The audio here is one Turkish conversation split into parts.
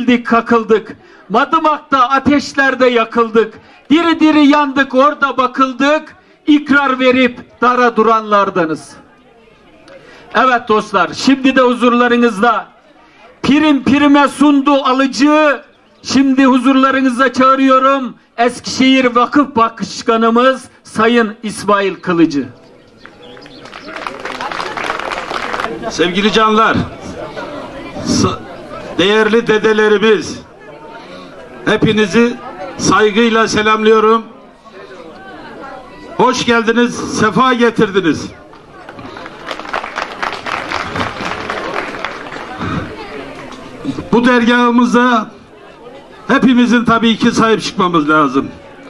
ezildik kakıldık. Madımak'ta ateşlerde yakıldık. Diri diri yandık orada bakıldık. İkrar verip dara duranlardanız. Evet dostlar, şimdi de huzurlarınızda pirim pirime sundu alıcı. Şimdi huzurlarınıza çağırıyorum Eskişehir Vakıf Başkanımız Sayın İsmail Kılıcı. Sevgili canlar, değerli dedelerimiz, hepinizi saygıyla selamlıyorum. Hoş geldiniz, sefa getirdiniz. Bu dergahımıza hepimizin tabii ki sahip çıkmamız lazım.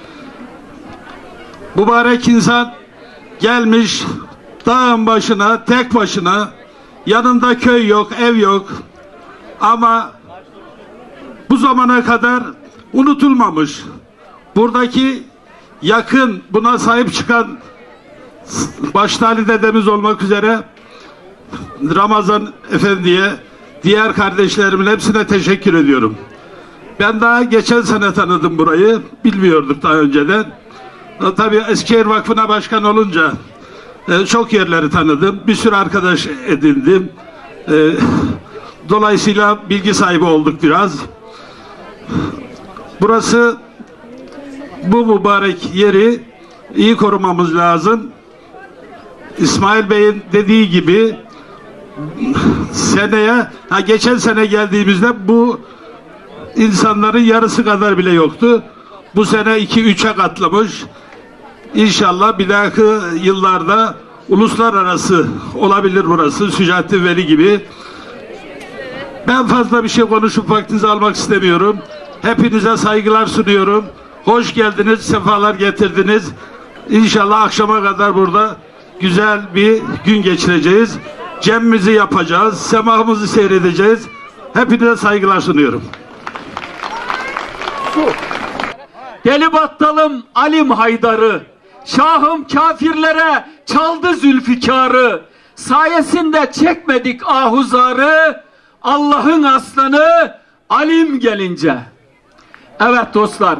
Mübarek insan gelmiş dağın başına, tek başına, yanında köy yok, ev yok. Ama bu zamana kadar unutulmamış. Buradaki yakın, buna sahip çıkan başta Ali dedemiz olmak üzere Ramazan Efendi'ye, diğer kardeşlerimin hepsine teşekkür ediyorum. Ben daha geçen sene tanıdım burayı. Bilmiyorduk daha önceden. Tabii Eskişehir Vakfı'na başkan olunca çok yerleri tanıdım. Bir sürü arkadaş edindim. Dolayısıyla bilgi sahibi olduk biraz. Burası, bu mübarek yeri iyi korumamız lazım. İsmail Bey'in dediği gibi geçen sene geldiğimizde bu insanların yarısı kadar bile yoktu. Bu sene 2-3'e katlamış. İnşallah bir dahaki yıllarda uluslararası olabilir burası. Sücaettin Veli gibi. Ben fazla bir şey konuşup vaktinizi almak istemiyorum. Hepinize saygılar sunuyorum. Hoş geldiniz, sefalar getirdiniz. İnşallah akşama kadar burada güzel bir gün geçireceğiz. Cemimizi yapacağız, semahımızı seyredeceğiz. Hepinize saygılar sunuyorum. Deli battalım Alim Haydar'ı, şahım kafirlere çaldı Zülfikar'ı, sayesinde çekmedik ahuzarı, Allah'ın aslanı Alim gelince. Evet dostlar,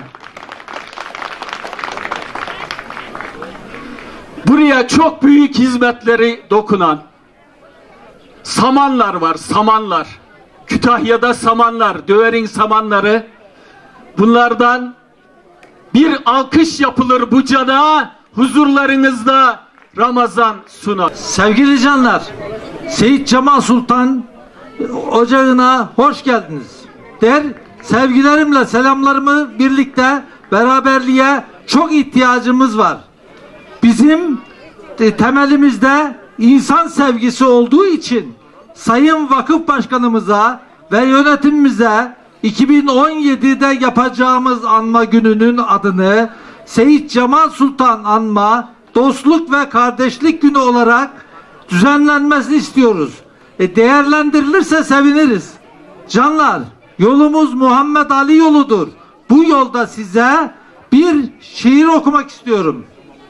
buraya çok büyük hizmetleri dokunan samanlar var, samanlar. Kütahya'da samanlar, Döver'in samanları. Bunlardan bir alkış yapılır bu cana, huzurlarınızda Ramazan Sunal. Sevgili canlar, Seyit Cemal Sultan ocağına hoş geldiniz. Sevgilerimle selamlarımı birlikte beraberliğe çok ihtiyacımız var. Bizim temelimizde insan sevgisi olduğu için Sayın Vakıf Başkanımıza ve yönetimimize 2017'de yapacağımız anma gününün adını Seyit Cemal Sultan Anma Dostluk ve Kardeşlik Günü olarak düzenlenmesini istiyoruz. Değerlendirilirse seviniriz. Canlar, yolumuz Muhammed Ali yoludur. Bu yolda size bir şiir okumak istiyorum.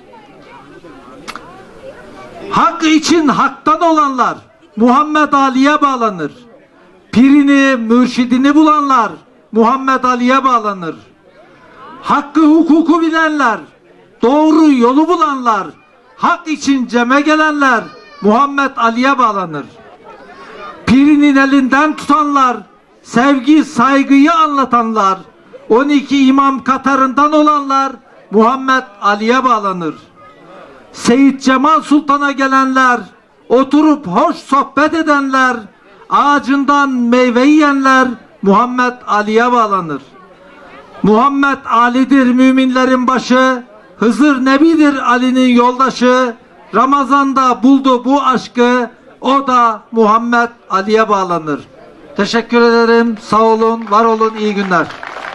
Hak için haktan olanlar Muhammed Ali'ye bağlanır. Pirini, mürşidini bulanlar Muhammed Ali'ye bağlanır. Hakkı hukuku bilenler, doğru yolu bulanlar, hak için ceme gelenler Muhammed Ali'ye bağlanır. Pirinin elinden tutanlar, sevgi, saygıyı anlatanlar, 12 imam katarından olanlar Muhammed Ali'ye bağlanır. Seyit Cemal Sultan'a gelenler, oturup hoş sohbet edenler, ağacından meyve yiyenler Muhammed Ali'ye bağlanır. Muhammed Ali'dir müminlerin başı, Hızır Nebi'dir Ali'nin yoldaşı, Ramazan'da buldu bu aşkı, o da Muhammed Ali'ye bağlanır. Teşekkür ederim, sağ olun, var olun, iyi günler.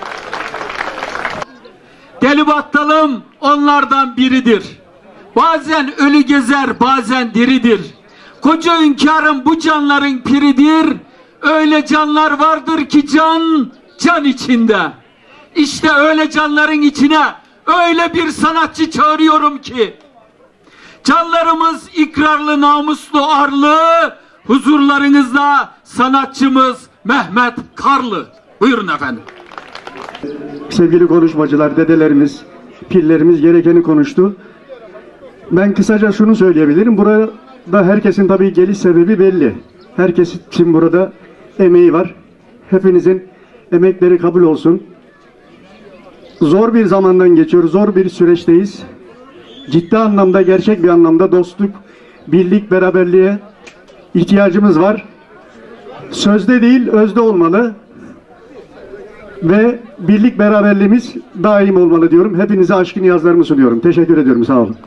Deli battalım onlardan biridir. Bazen ölü gezer, bazen diridir. Koca hünkârım bu canların piridir. Öyle canlar vardır ki can içinde. İşte öyle canların içine öyle bir sanatçı çağırıyorum ki canlarımız ikrarlı, namuslu, arlı, huzurlarınızda sanatçımız Mehmet Karlı. Buyurun efendim. Sevgili konuşmacılar, dedelerimiz, pirlerimiz gerekeni konuştu. Ben kısaca şunu söyleyebilirim. Burada herkesin tabii geliş sebebi belli. Herkesin burada emeği var. Hepinizin emekleri kabul olsun. Zor bir zamandan geçiyoruz, zor bir süreçteyiz. Ciddi anlamda, gerçek bir anlamda dostluk, birlik, beraberliğe ihtiyacımız var. Sözde değil, özde olmalı. Ve birlik, beraberliğimiz daim olmalı diyorum. Hepinize aşkın niyazlarımı sunuyorum. Teşekkür ediyorum, sağ olun.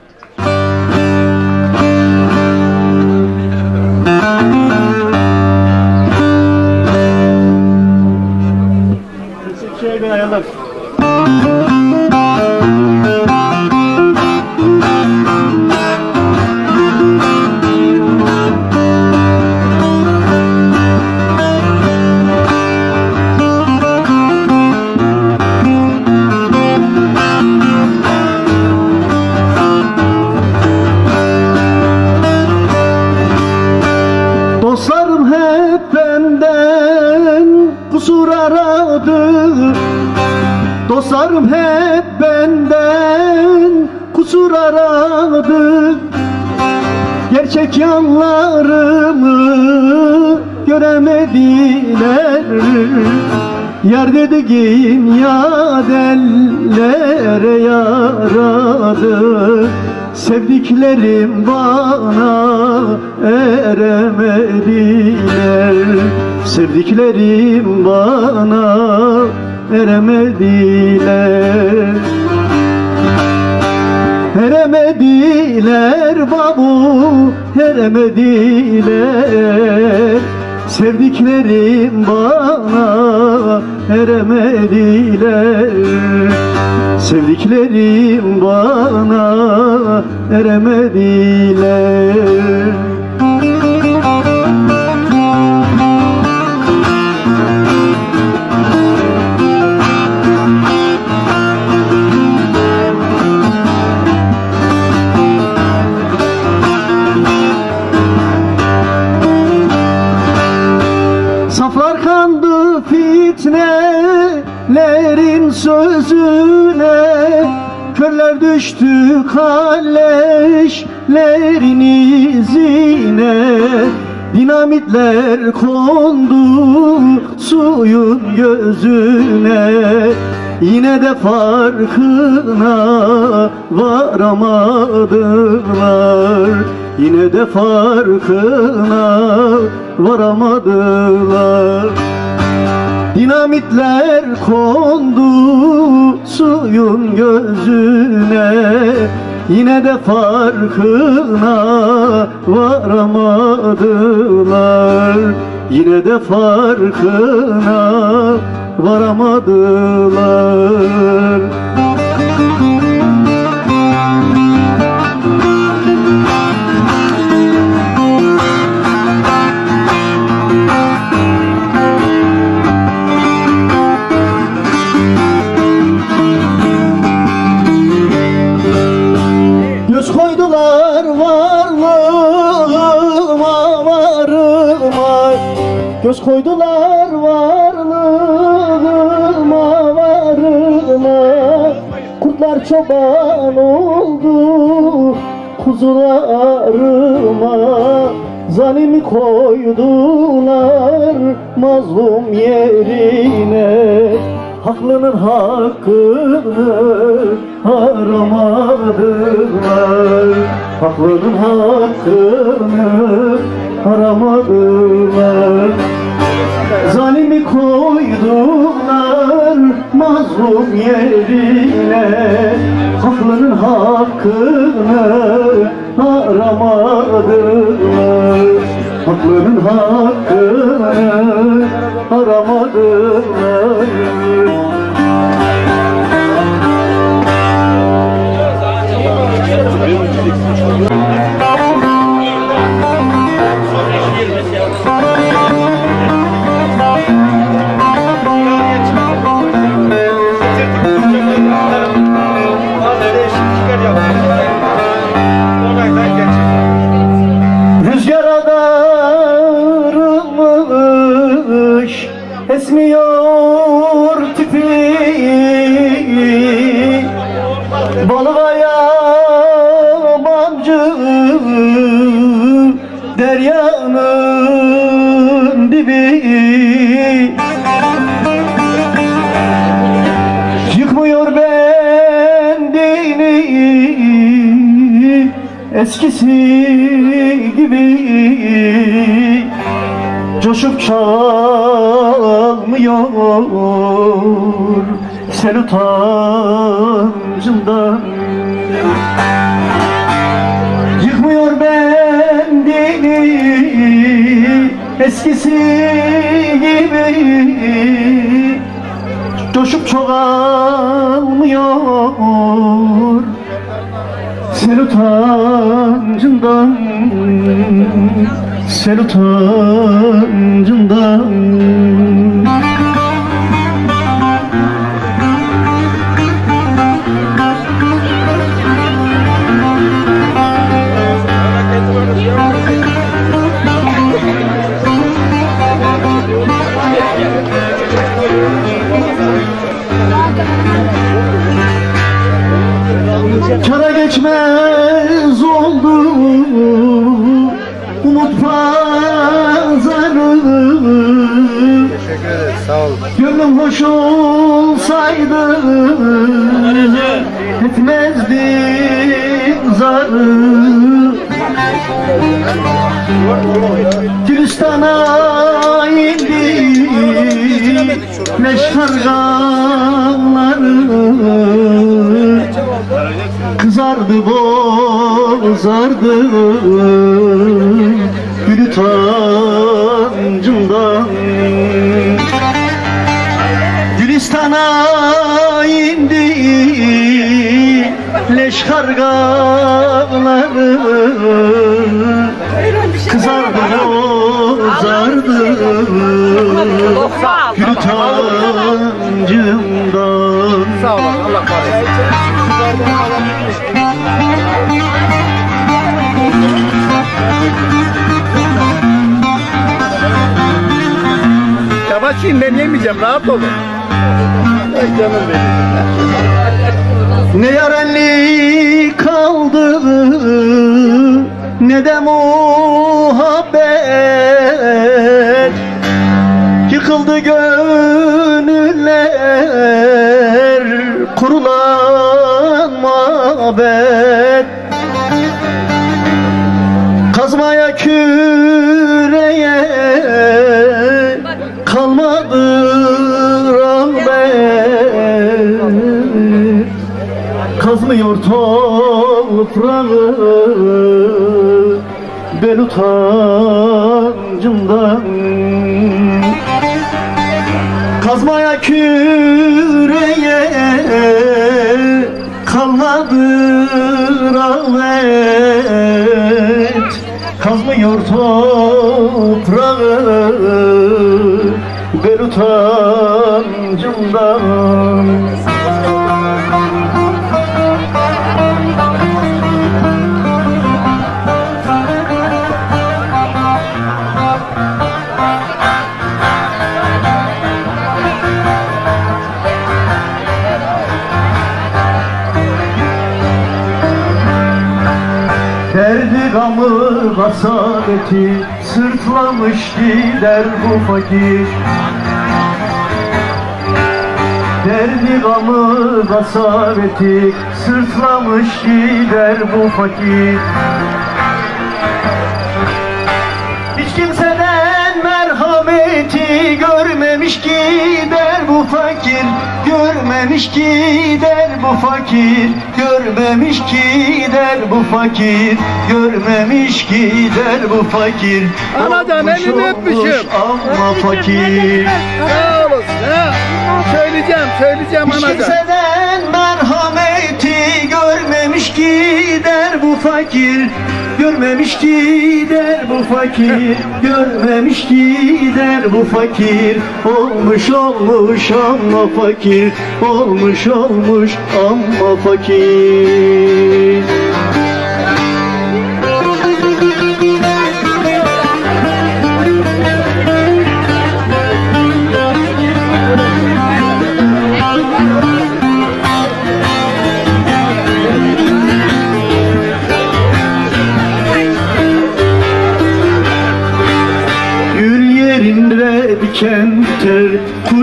Dostlarım hep benden kusur aradı. Dostlarım hep benden kusur aradı. Gerçek yanlarımı göremediler. Yar dediğim yad ellere yaradı. Sevdiklerim bana eremediler. Sevdiklerim bana eremediler. Eremediler babu, eremediler. Sevdiklerim bana eremediler. Sevdiklerim bana eremediler. Saflar kandı fitnelerin sözüne. Körler düştü kalleşlerin izine. Dinamitler kondu suyun gözüne. Yine de farkına varamadılar. Yine de farkına varamadılar. Dinamitler kondu suyun gözüne. Yine de farkına varamadılar. Yine de farkına varamadılar. Göz koydular varlığıma, varıma. Göz koydular varlığıma, varıma. Kurtlar çoban oldu kuzularıma. Zalimi koydular mazlum yerine. Haklının hakkını aramadılar. Haklının hakkını aramadılar. Zalimi koydular mazlum yerine. Haklının hakkını aramadılar. Haklının hakkını aramadılar. Rüzgara darılmış esmiyor Kuyunun dibi yıkmıyor bendini eskisi gibi, coşup çalmıyor sel utancından. Yıkmıyor bendini eskisi gibi, coşup çoğalmıyor sel utancından, sel utancından. Kara geçmez oldu umut pazarı. Teşekkür ederiz, sağ olun. Gönlüm hoş olsaydı etmezdim zarı. Gülistan'a indi leş karganları, kızardı bozardı gül utancından. Gülistan'a indi leş karganları, kızardı bozardı gül utancından. Sağ olun, Allah kahretsin. Yavaşlayın, ben yemeyeceğim, rahat olun. Ay canım benim. Ne yarenlik kaldı ne de muhabbet, yıkıldı gönüller kurulan mabet. Kazmaya küreye kalmadı rağbet, kazmıyor toprağı ben utancımdan. Kazmaya küreye kalmadı rağbet, kazmıyor toprağı ben utancımdan. Derdi gamı hasareti sırtlamış gider bu fakir. Derdi gamı hasareti sırtlamış gider bu fakir. Hiç kimseden merhameti görmemiş gider bu fakir. Görmemiş gider bu fakir, görmemiş gider bu fakir, görmemiş gider bu fakir. Anacan elini öpmüşüm. Ama fakir. Sağ olasın ha. Söyleyeceğim Hiç anacan. kimseden merhameti görmemiş gider bu fakir. Görmemiş gider bu fakir, görmemiş gider bu fakir. Olmuş olmuş ama fakir, olmuş olmuş ama fakir.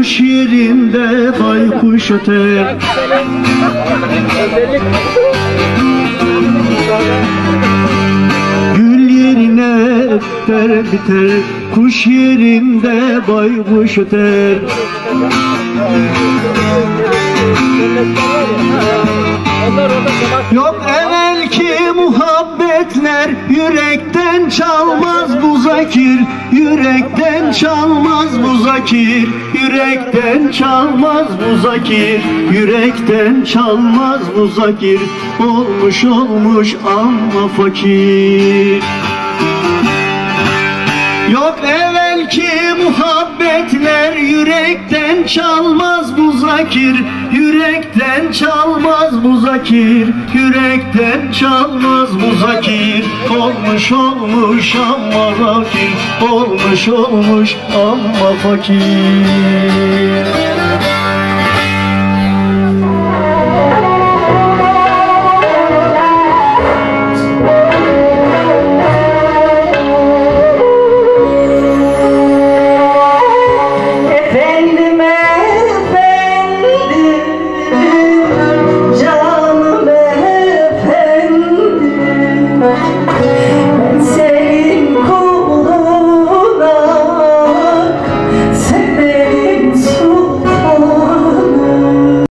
kuş yerinde baykuş öter. Gül yerine biter biter, kuş yerinde baykuş öter. Yok evvelki muhabbetler, yürekten çalmaz bu zakir, yürekten çalmaz bu zakir, yürekten çalmaz bu zakir, yürekten çalmaz bu zakir. Olmuş olmuş ama fakir. Yok evvelki muhabbetler, yürekten çalmaz bu zakir, yürekten çalmaz bu zakir, yürekten çalmaz bu zakir. Olmuş olmuş ama fakir, olmuş olmuş ama fakir.